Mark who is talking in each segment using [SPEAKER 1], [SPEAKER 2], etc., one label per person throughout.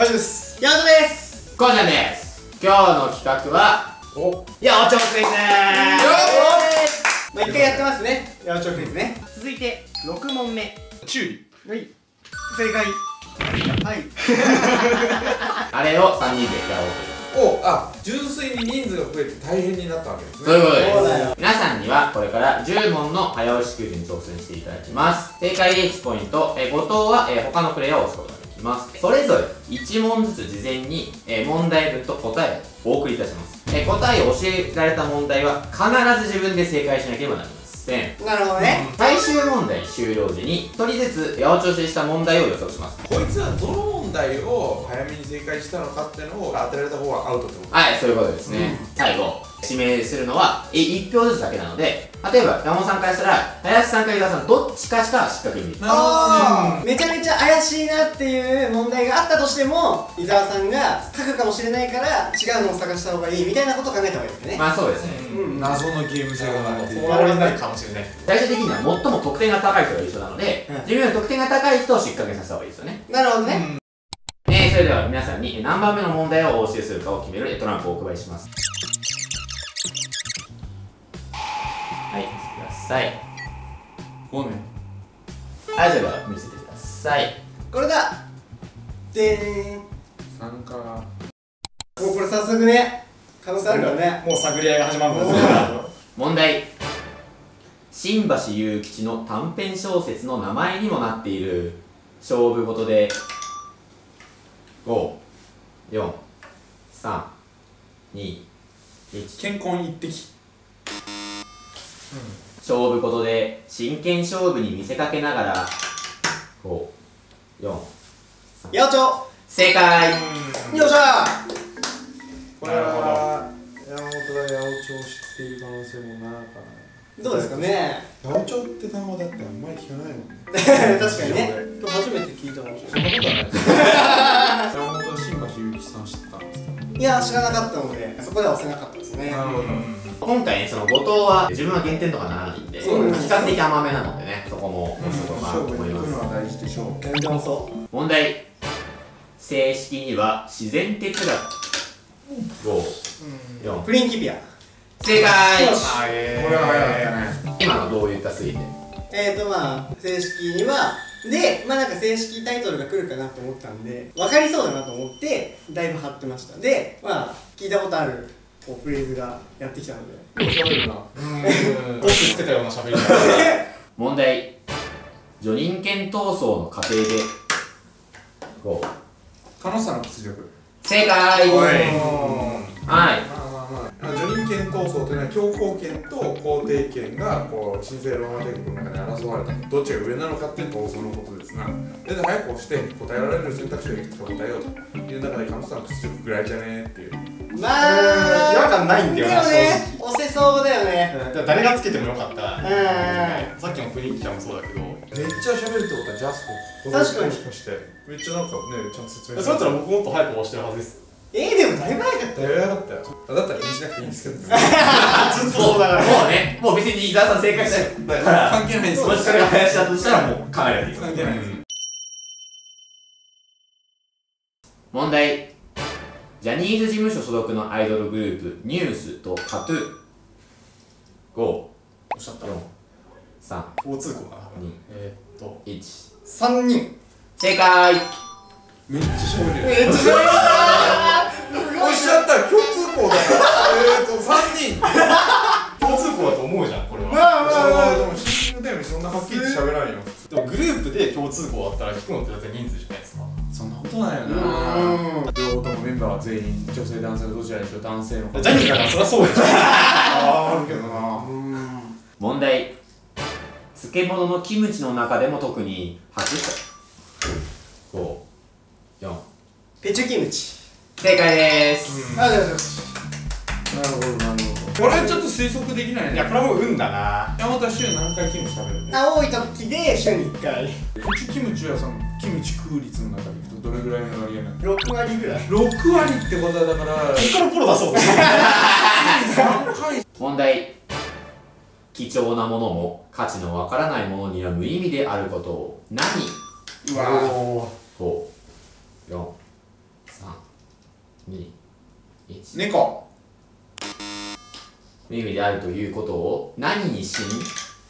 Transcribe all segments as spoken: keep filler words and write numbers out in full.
[SPEAKER 1] しです。
[SPEAKER 2] ヤマトです。
[SPEAKER 3] こうちゃんです。今日の企画は
[SPEAKER 2] お
[SPEAKER 3] 八百長クイズ。
[SPEAKER 2] まあ一回やってますね。八百長クイズね。
[SPEAKER 1] 続いてろく問目。
[SPEAKER 2] チューリ。
[SPEAKER 1] はい。正解。はい。
[SPEAKER 3] あれをさんにんでやろうという。
[SPEAKER 4] お、あ、純粋に人数が増えて大変になったわけですね。
[SPEAKER 3] そういうことです。
[SPEAKER 2] そうだよ。
[SPEAKER 3] 皆さんにはこれからじゅう問の早押しクイズに挑戦していただきます。正解でいちポイント、えー、後藤は、えー、他のプレイヤーを押すことができます。それぞれいち問ずつ事前に、えー、問題文と答えをお送りいたします。えー、答えを教えられた問題は必ず自分で正解しなければなりません。
[SPEAKER 2] なるほどね。
[SPEAKER 3] 最終問題終了時にひとりずつ八百長しした問題を予想します。
[SPEAKER 4] こいつはどの問題を早めに正解したのかっていうのを当てられた方はアウトってこと。
[SPEAKER 3] はい、そういうことですね。最後、指名するのはいち票ずつだけなので、例えば山本さんからしたら、林さんか伊沢さんどっちかしか失格に。
[SPEAKER 2] ああ、めちゃめちゃ怪しいなっていう問題があったとしても、伊沢さんが書くかもしれないから違うのを探した方がいいみたいなことを考えた方がいいですね。
[SPEAKER 3] まあそうですね。
[SPEAKER 2] うん、
[SPEAKER 4] 謎のゲーム性がない。
[SPEAKER 1] 終わりないかもしれない。
[SPEAKER 3] 最終的には最も得点が高い人が一緒なので、
[SPEAKER 2] うん、
[SPEAKER 3] 自分より得点が高い人を失格にさせた方がいいですよね。
[SPEAKER 2] なるほどね。
[SPEAKER 3] うん、えー、それでは皆さんに何番目の問題をお教えするかを決めるトランプをお配りします。はい、見せてください。
[SPEAKER 4] ごね。
[SPEAKER 3] はい、それでは見せてください。
[SPEAKER 2] これだ。でーん。
[SPEAKER 4] 参加。
[SPEAKER 2] もうこれ早速ね、可能性あるからね。
[SPEAKER 1] もう探り合いが始まるんですよ。
[SPEAKER 3] 問題。新橋雄吉の短編小説の名前にもなっている勝負事でご、よん、さん、に、いち。
[SPEAKER 4] 健康一滴。
[SPEAKER 3] 勝負事で真剣勝負に見せかけながらご、よん、さん。
[SPEAKER 2] 八百長。
[SPEAKER 3] 正解。
[SPEAKER 2] よっしゃ
[SPEAKER 4] これは山本が八百長を知っている可能性もなかない。
[SPEAKER 2] ー。どうですかね。
[SPEAKER 4] 八百長って単語だってあんまり聞かないもんね。
[SPEAKER 2] 確かにね。今日初めて聞いたかもしれない。
[SPEAKER 4] そんなことはないです。山本新橋雄吉さん知ってたんですか。
[SPEAKER 2] いや、知らなかったので、そこでは押せなかったですね。
[SPEAKER 4] なるほど。
[SPEAKER 3] 今回ね、その後藤は自分は減点とかならないんで、比
[SPEAKER 2] そうです
[SPEAKER 3] 較的甘めなのでね、そこも面白いかなと思います。
[SPEAKER 4] は大事でしょう。
[SPEAKER 2] 全然そう。
[SPEAKER 3] 問題。正式には自然哲学。ご、よん。
[SPEAKER 2] プリンキピア。
[SPEAKER 3] 正解。
[SPEAKER 2] よし。
[SPEAKER 4] これは早かったね。
[SPEAKER 3] 今のどういった推理で。
[SPEAKER 2] えーとまあ、正式には、で、まあなんか正式タイトルが来るかなと思ったんで、分かりそうだなと思って、だいぶ張ってました。で、まあ、聞いたことあるこうフレーズがやってきたので。
[SPEAKER 1] よく喋るな。うん。トップつけたような喋り方。
[SPEAKER 3] 問題。叙任権闘争の過程で。ご。
[SPEAKER 4] 楽しさの屈辱。
[SPEAKER 3] 正解。
[SPEAKER 4] おい。
[SPEAKER 3] はい。
[SPEAKER 4] まあまあまあ、叙任権闘争というのは強行権と肯定権がこう神聖ローマ帝国の中で争われたどっちが上なのかっていう闘争のことですが、で早く押して答えられる選択肢をいくつか答えようという中で神さんの屈辱ぐらいじゃねえっていう。
[SPEAKER 2] まあ、
[SPEAKER 1] 違和感ないんだよな、
[SPEAKER 2] でもね、押せそうだよね。
[SPEAKER 1] 誰がつけてもよかった。
[SPEAKER 2] うん。
[SPEAKER 1] さっきのプリンキャもそうだけど。
[SPEAKER 4] めっちゃ喋るってことはジャスト。
[SPEAKER 2] 確かに
[SPEAKER 4] もしかしてめっちゃなんかねちゃんと説明
[SPEAKER 1] そうだったら僕もっと早く押してるはずです。
[SPEAKER 2] えー、でもだいぶ早かったよ。
[SPEAKER 4] だいぶ早かったよ。だったら気にしなくていいんですけど。
[SPEAKER 1] ずっとそうだから。
[SPEAKER 3] もうね、もう別に伊沢さん正解したよ。だから、
[SPEAKER 4] 関係ないです。
[SPEAKER 3] もしそれが林だとしたらもう考えなくていい。
[SPEAKER 4] 関係ないです。
[SPEAKER 3] 問題。ジャニーズ事務所所属のアイドルグループ、ニュースとカトゥー。ご、
[SPEAKER 1] おっしゃった。
[SPEAKER 3] よん、さん、
[SPEAKER 1] 共通項だな。
[SPEAKER 3] に、
[SPEAKER 1] えーっと。
[SPEAKER 3] いち。
[SPEAKER 2] さんにん。
[SPEAKER 3] 正解。
[SPEAKER 4] めっちゃ喋る。
[SPEAKER 2] めっちゃ喋る
[SPEAKER 4] おっしゃった共通項だよ。えーとさんにん。
[SPEAKER 1] 共通項だと思うじゃん、これは。
[SPEAKER 2] まあまあまあ。
[SPEAKER 4] でもシンキングタイムにそんなはっきり喋らんよ。
[SPEAKER 1] でもグループで共通項あったら引くのってだって人数じゃないですか。
[SPEAKER 4] そんなことないよな。両方ともメンバーは全員女性男性どちらでしょう。男性の方。
[SPEAKER 1] ジャニーズだからそりゃそうでしょ。
[SPEAKER 4] あーあるけどな。
[SPEAKER 3] 問題。漬物のキムチの中でも特に初ご、よん。
[SPEAKER 2] ペチュキムチ。
[SPEAKER 3] 正解です。
[SPEAKER 2] あ、よしよし。
[SPEAKER 4] なるほどなるほど。これはちょっと推測できないね。
[SPEAKER 1] いや、これはもう運だな。
[SPEAKER 4] 山本は週何回キムチ食べるの？
[SPEAKER 2] あ、多い時で週にいっかい。
[SPEAKER 4] ペチュキムチはそのキムチ食う率の中でいくとどれぐらいの割合なの？
[SPEAKER 2] ろく割ぐらい。
[SPEAKER 4] ろく割ってことはだから
[SPEAKER 1] こっからプロ出そう。
[SPEAKER 4] さんかい。
[SPEAKER 3] 問題。貴重なものも価値のわからないものには無意味であることを何？
[SPEAKER 1] うわぁ。
[SPEAKER 3] ご、よん、 にいち。
[SPEAKER 4] 猫。
[SPEAKER 3] 無意味であるということを何にしに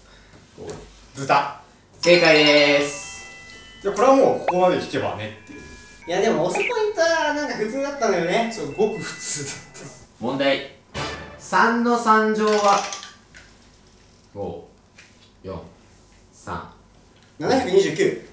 [SPEAKER 1] 豚。
[SPEAKER 3] 正解です。
[SPEAKER 1] じゃあこれはもうここまで聞けばねっていう。
[SPEAKER 2] いやでも押すポイントはなんか普通だったのよね。
[SPEAKER 4] そう、ごく普通だった。
[SPEAKER 3] 問題。さんのさん乗はご、よん、さん、
[SPEAKER 2] ななひゃくにじゅうきゅう。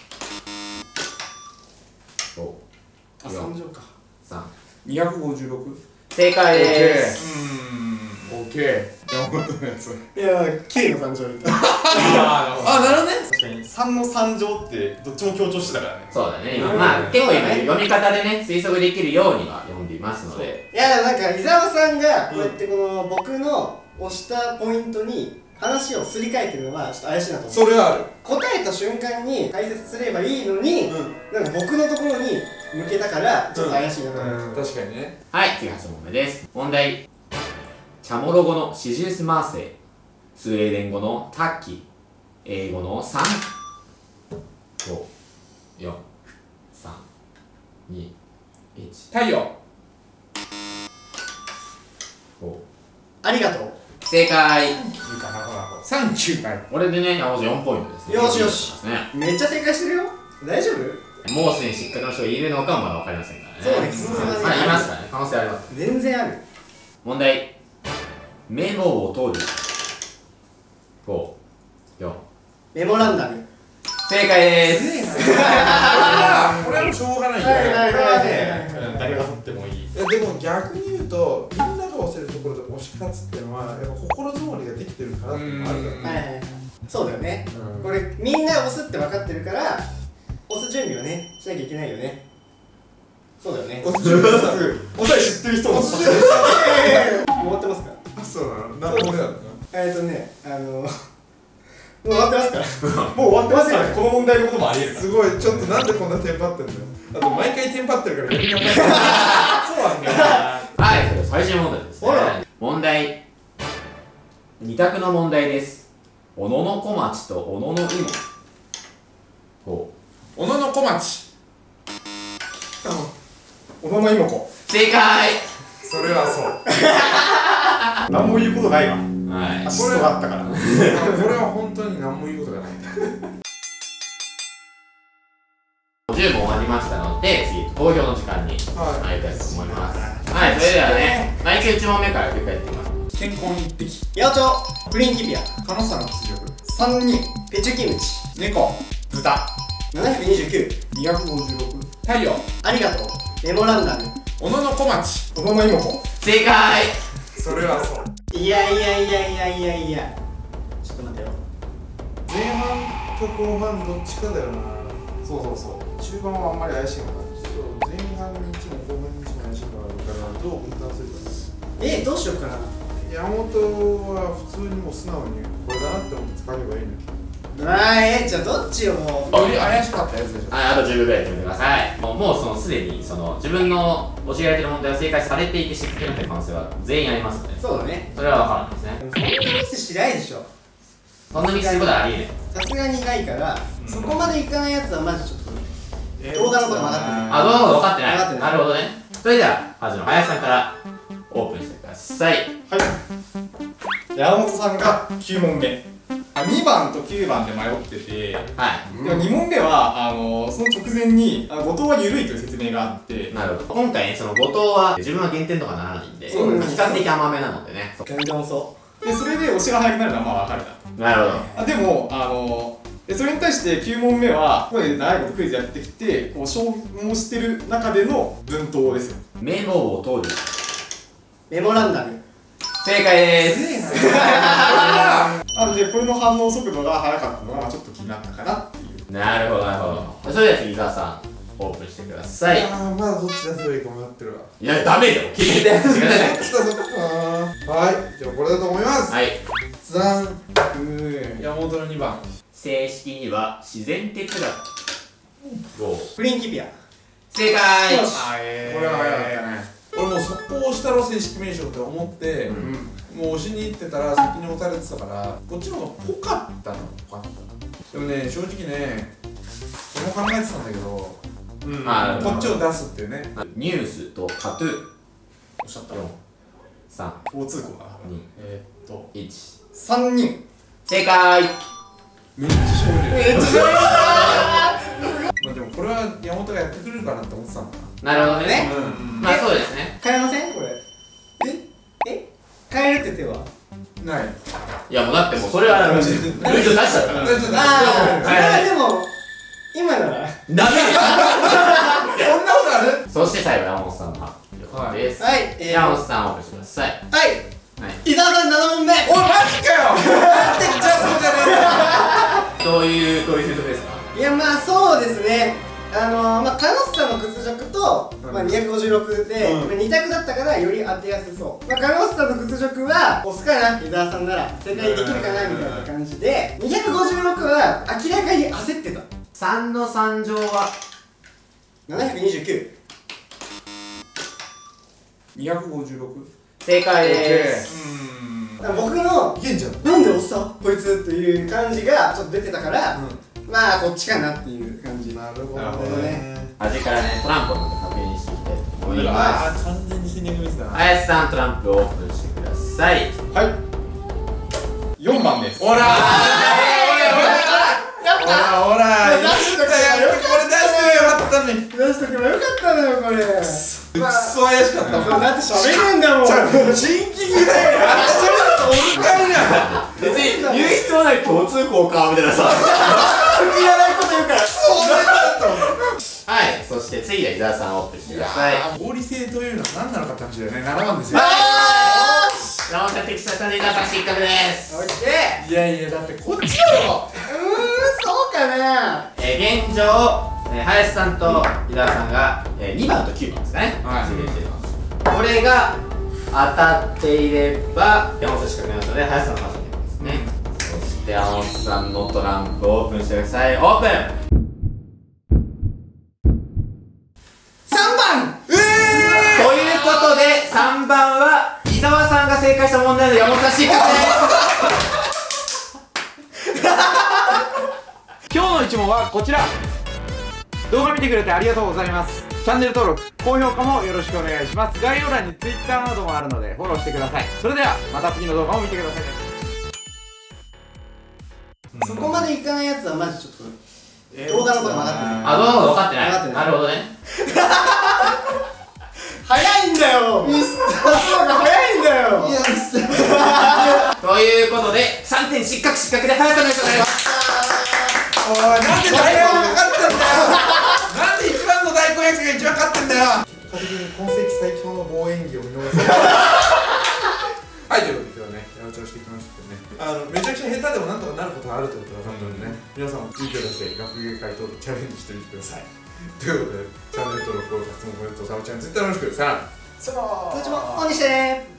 [SPEAKER 3] ご、
[SPEAKER 2] あ、
[SPEAKER 3] よん、
[SPEAKER 2] さん乗か。
[SPEAKER 3] さん。
[SPEAKER 4] にひゃくごじゅうろく。
[SPEAKER 3] 正解です。
[SPEAKER 1] うーん。
[SPEAKER 4] オッケー。山本のやつ。
[SPEAKER 2] いや、きゅうのさん乗みたいな。
[SPEAKER 1] あ
[SPEAKER 4] あ、なるほどね。
[SPEAKER 1] 確かにさんのさん乗ってどっちも強調してたからね。
[SPEAKER 3] そうだね、今、
[SPEAKER 2] うん
[SPEAKER 3] まあ、結構今、読み方でね、推測できるようには読んでいますので。
[SPEAKER 2] いや、でもなんか伊沢さんがこうやってこの僕の押したポイントに話をすり替えてるのはちょっと怪しいなと思って。
[SPEAKER 4] それはある。
[SPEAKER 2] 答えた瞬間に解説すればいいのに、
[SPEAKER 4] うん
[SPEAKER 2] なんか僕のところに向けたからちょっと怪しいなと思って。
[SPEAKER 4] うん、確かにね。
[SPEAKER 3] はい、次はち問目です。問題。チャモロ語のシジュースマーセイ、スウェーデン語のタッキー、英語のさん、ご、よん、さん、に、いち、
[SPEAKER 4] 太陽。
[SPEAKER 3] ご。
[SPEAKER 2] ありがとう。
[SPEAKER 3] 正解。
[SPEAKER 1] いいかな、なるほど。
[SPEAKER 4] サンキュー。はい。
[SPEAKER 3] これでね、山本よんポイントですね。
[SPEAKER 2] よしよし
[SPEAKER 3] ですね。
[SPEAKER 2] めっちゃ正解してるよ。大丈夫？
[SPEAKER 3] もうすでに失格の人がいるのかはまだ分かりませんからね。
[SPEAKER 2] そうです可能性はね
[SPEAKER 3] まあ、いますからね。可能性あります。
[SPEAKER 2] 全然ある。
[SPEAKER 3] 問題。メモを取る。ご、よん。
[SPEAKER 2] メモランダム。
[SPEAKER 3] 正解です。
[SPEAKER 4] これはもうしょうがないよ。
[SPEAKER 2] はいはいはい
[SPEAKER 1] これはね、うん誰が取ってもいい。
[SPEAKER 4] いやでも逆に言うと、みんなが押せるところで押し勝つっていうのは、やっぱ心づもりができてるからっていうのもあるからね。
[SPEAKER 2] はいはいはい。そうだよね。
[SPEAKER 4] うん
[SPEAKER 2] これみんな押すって分かってるから押す準備をねしなきゃいけないよね。そうだよね。
[SPEAKER 4] 押す準備さ、
[SPEAKER 1] 答え知ってる人も
[SPEAKER 4] 押す準備さ、
[SPEAKER 2] 終わってますか？
[SPEAKER 4] あ、そうなの、何個目だったの？
[SPEAKER 2] えっとね、あのもう終わってますから。
[SPEAKER 1] もう終わってますからね。この問題のこともありえるから。
[SPEAKER 4] すごい、ちょっとなんでこんなテンパってんのよ。あと毎回テンパってるから逆に分かんない。
[SPEAKER 1] そうなんだよな。
[SPEAKER 3] はい、それでは最終問題ですね。
[SPEAKER 2] ほら
[SPEAKER 3] 問題。二択の問題です。小野の小町と小野の芋。ほう。
[SPEAKER 4] 小野の小町。
[SPEAKER 1] 小野の妹子。
[SPEAKER 3] 正解。
[SPEAKER 4] それはそう。
[SPEAKER 1] 何も言うことないわ。
[SPEAKER 3] はい
[SPEAKER 1] ア。シストがあったから。
[SPEAKER 4] これは本当に何も言うことがない。
[SPEAKER 3] じゅう問終わりましたので、次、投票の時間に
[SPEAKER 4] は
[SPEAKER 3] 参りたいと思います。はい、それではね、毎回いち問目から振り返っていきます。
[SPEAKER 4] い。健康に一滴。
[SPEAKER 2] 八百長、プリンキピア、
[SPEAKER 4] カノサの屈辱。
[SPEAKER 2] 三人、ペチュキムチ、
[SPEAKER 4] 猫。
[SPEAKER 1] 豚。
[SPEAKER 2] ななひゃくにじゅうきゅう、
[SPEAKER 4] にひゃくごじゅうろく。太陽。
[SPEAKER 2] ありがとう、メモランダム。
[SPEAKER 4] 小野の小町。
[SPEAKER 1] 小野の妹子。
[SPEAKER 3] 正解。
[SPEAKER 4] それはそう。
[SPEAKER 2] いやいやいやいやいやいや。ちょっと待ってよ。
[SPEAKER 4] 前半と後半どっちかだよな。
[SPEAKER 1] そうそうそう。中盤はあんまり怪しいのかな。
[SPEAKER 4] そう、前半にいちも後半にいちも怪しいのがあるからどう分担するか。
[SPEAKER 2] え、どうしようかな。
[SPEAKER 4] 山本は普通にもう素直にこれだなって思って使えばいいの。
[SPEAKER 2] あー、え、じゃあどっちをもう。
[SPEAKER 4] 怪しかったやつでしょ。
[SPEAKER 3] はい、あとじゅうびょうぐらいやってみてください。もうもうそのすでにその自分の教えられてる問題は正解されていて失格になってる可能性は全員ありますので、
[SPEAKER 2] そうだね。
[SPEAKER 3] それは分からないですね。
[SPEAKER 2] でもそんなミスしないでしょ。
[SPEAKER 3] そんなミスすることはありえない。
[SPEAKER 2] さすがにないから、
[SPEAKER 1] うん
[SPEAKER 2] そこまでいかないやつはマジちょっと。
[SPEAKER 1] え
[SPEAKER 2] 動画のこと分かってない
[SPEAKER 3] あ、どうも分かってない。
[SPEAKER 2] 分かってない
[SPEAKER 3] なるほどね。それでは、まずの林さんからオープンしてください。
[SPEAKER 1] はい。山本さんがきゅう問目。あ、にばんときゅうばんで迷ってて、
[SPEAKER 3] はい。
[SPEAKER 1] でもに問目はあのその直前にあ後藤は緩いという説明があって、
[SPEAKER 3] なるほど。今回ね、その後藤は自分は減点とかならないんで、比
[SPEAKER 1] そう
[SPEAKER 2] です
[SPEAKER 3] 較的甘めなのでね。
[SPEAKER 2] 全然遅
[SPEAKER 1] でそれで押しが速くなるのはまあ分かるなと。
[SPEAKER 3] なるほど。
[SPEAKER 1] あでもあのでそれに対してきゅう問目はここで長いことクイズやってきてこう消耗してる中での分答ですよ。
[SPEAKER 3] メモを取る。
[SPEAKER 2] メモランダム。
[SPEAKER 3] 正解です。
[SPEAKER 1] なのでこれの反応速度が速かったのがちょっと気になったかなっていう。
[SPEAKER 3] なるほど、なるほど。それでは次、伊沢さん、オープンしてください。い
[SPEAKER 4] ああ、まだどっち出せばいいか迷ってるわ。
[SPEAKER 3] や、ダメだよ。決めたやつしかない。
[SPEAKER 4] そっちだそっか。はい、じゃあこれだと思います。
[SPEAKER 3] はい。
[SPEAKER 4] ザン。
[SPEAKER 1] うーん
[SPEAKER 4] 山本のにばん。
[SPEAKER 3] 正式には自然哲学。ご。
[SPEAKER 2] プリンキピア。
[SPEAKER 3] 正解。
[SPEAKER 2] よし
[SPEAKER 1] あえ
[SPEAKER 4] これは早かったね。俺もう速攻押したろ正式名称って思って、
[SPEAKER 1] うん
[SPEAKER 4] もう押しに行ってたら先に押されてたからこっちの方が濃かったのかな。でもね正直ね俺も考えてたんだけど
[SPEAKER 1] うん
[SPEAKER 3] あ
[SPEAKER 4] こっちを出すっていうね。
[SPEAKER 3] ニュースとカトゥー
[SPEAKER 1] おっしゃった
[SPEAKER 3] よん、さん、
[SPEAKER 1] 共通項だな
[SPEAKER 3] に、
[SPEAKER 1] えーっと
[SPEAKER 3] いち。
[SPEAKER 1] さんにん
[SPEAKER 3] 正解。
[SPEAKER 4] めっちゃ勝利。
[SPEAKER 1] めっちゃ強いな
[SPEAKER 4] まあでもこれは山本がやってくれるかなって思ってたんだ
[SPEAKER 3] なるほどね。
[SPEAKER 2] ね
[SPEAKER 4] うん
[SPEAKER 3] まあそうですね。
[SPEAKER 2] 変えませんこれええ変えるって手は
[SPEAKER 4] ない。
[SPEAKER 3] いやもうだってもうそれはルール出しちゃったから。
[SPEAKER 4] 大丈夫
[SPEAKER 2] ああ
[SPEAKER 3] はいはい
[SPEAKER 2] でも今なら
[SPEAKER 3] ダメ
[SPEAKER 4] そんなことある？
[SPEAKER 3] そして最後山本さんの発表です。
[SPEAKER 2] はいえー
[SPEAKER 3] 山本さんオープンしてください。
[SPEAKER 2] はい
[SPEAKER 3] はい。
[SPEAKER 2] 伊沢さんななもんめ
[SPEAKER 4] おいマジかよ。なんでじゃあそうじゃねえんだよ。
[SPEAKER 3] どういうどういう推測ですか？
[SPEAKER 2] いやまあそうですねあのー、まあカノスさんの屈辱と、まあ、にひゃくごじゅうろくで、
[SPEAKER 1] うん
[SPEAKER 2] まあに択だったからより当てやすそう、まあ、カノスさんの屈辱は押すかな伊沢さんなら正解できるかなみたいな感じでにひゃくごじゅうろくは明らかに焦ってた
[SPEAKER 3] さんのさん乗は
[SPEAKER 2] ななひゃくにじゅうきゅう
[SPEAKER 4] にひゃくごじゅうろく。
[SPEAKER 3] 正解です。
[SPEAKER 1] うん
[SPEAKER 2] だから僕の
[SPEAKER 4] いけんじゃん。
[SPEAKER 2] なんで押したこいつっていう感じがちょっと出てたから、まあこっちかなっていう感じ
[SPEAKER 4] なるほ
[SPEAKER 1] なるほどね
[SPEAKER 3] 味からねトランプをまた確認していきたいと思います。
[SPEAKER 4] ああ完全に戦略ミスだな。
[SPEAKER 3] 林さんトランプをオープンしてください。
[SPEAKER 1] はいよんばんです
[SPEAKER 4] ほらー。
[SPEAKER 2] やっ
[SPEAKER 4] ほらほら。
[SPEAKER 2] 出しとけば
[SPEAKER 4] や
[SPEAKER 2] よ
[SPEAKER 4] これ出してよかったのに。
[SPEAKER 2] 出しとけばよかったのよこれ
[SPEAKER 4] くっそ怪しかった。
[SPEAKER 2] そうだって喋れんだもん
[SPEAKER 4] じゃあシンキングだよ。あんたそれだと俺かいな。
[SPEAKER 3] 別に言う必要ない共通項かみたいなさ。
[SPEAKER 2] いらないこと言うから
[SPEAKER 4] そうだった。
[SPEAKER 3] はい。そして次は伊沢さんオープンしてください。
[SPEAKER 4] 合理性というのは何なのかって話だよね。ななばんですよ。
[SPEAKER 3] 山本さん的さんで伊沢さん失格です。
[SPEAKER 2] オッケ
[SPEAKER 4] いやいやだってこっちだろ。
[SPEAKER 2] ーうーんそうかな
[SPEAKER 3] えー、現状、えー、林さんと伊沢さんが、えー、にばんときゅうばんですかね。
[SPEAKER 4] はい
[SPEAKER 3] 指名しています。これが当たっていれば山本さん失格になりますので林さんの勝ちになりますね。そして山本さんのトランプオープンしてください。オープン。
[SPEAKER 2] さんばん
[SPEAKER 3] ということでさんばんは伊沢さんが正解した問題で山本さん失格です。
[SPEAKER 5] 今日の一問はこちら。動画見てくれてありがとうございます。チャンネル登録、高評価もよろしくお願いします。概要欄に Twitter などもあるのでフォローしてください。それではまた次の動画も見てくださいね。
[SPEAKER 2] そこまでいかないやつはマジちょっと動画のこと分かってない
[SPEAKER 3] あ、どうも分かってない。
[SPEAKER 2] 分かってない
[SPEAKER 3] なるほどね。
[SPEAKER 2] 早いんだよミスターが早いんだよいや
[SPEAKER 3] ということでさんてん失格失格で林さんの人になります。
[SPEAKER 4] おいなんで大根が勝ってんだよ。なんで一番の大根役が一番勝ってんだよ。結果的に今世紀最強の棒演技を見逃す。はいということで今日はねやろうちょしてきましたけどね、あのめちゃくちゃ下手でもなんとかなることがあるということが分かったのでね、皆さんも勇気を出して学芸会等でチャレンジしてみてください。ということでチャンネル登録、高評価、質問、コメント、サブチャンネル、ツイッターよろしく。さよなら。
[SPEAKER 1] さあ
[SPEAKER 2] 通知もオンにしてね